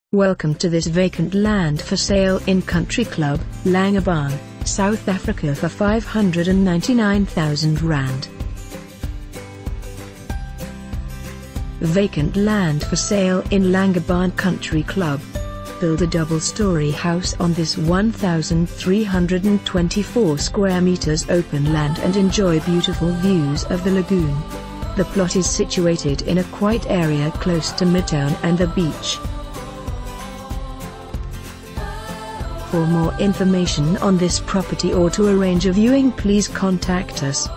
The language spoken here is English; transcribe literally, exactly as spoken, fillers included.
Welcome to this vacant land for sale in Country Club, Langebaan, South Africa for five hundred ninety-nine thousand rand. Vacant land for sale in Langebaan Country Club. Build a double-story house on this one thousand three hundred twenty-four square meters open land and enjoy beautiful views of the lagoon. The plot is situated in a quiet area close to midtown and the beach. For more information on this property or to arrange a viewing, please contact us.